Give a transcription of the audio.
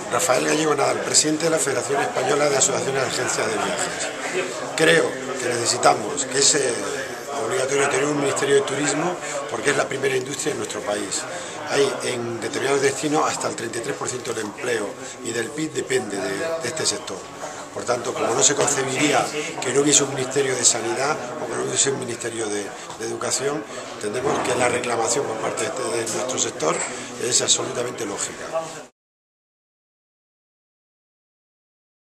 Rafael Gallego Nadal, presidente de la Federación Española de Asociaciones de Agencias de Viajes. Creo que necesitamos que es obligatorio tener un Ministerio de Turismo porque es la primera industria en nuestro país. Hay en determinados destinos hasta el 33% del empleo y del PIB depende de este sector. Por tanto, como no se concebiría que no hubiese un Ministerio de Sanidad o que no hubiese un Ministerio de Educación, entendemos que la reclamación por parte de nuestro sector es absolutamente lógica.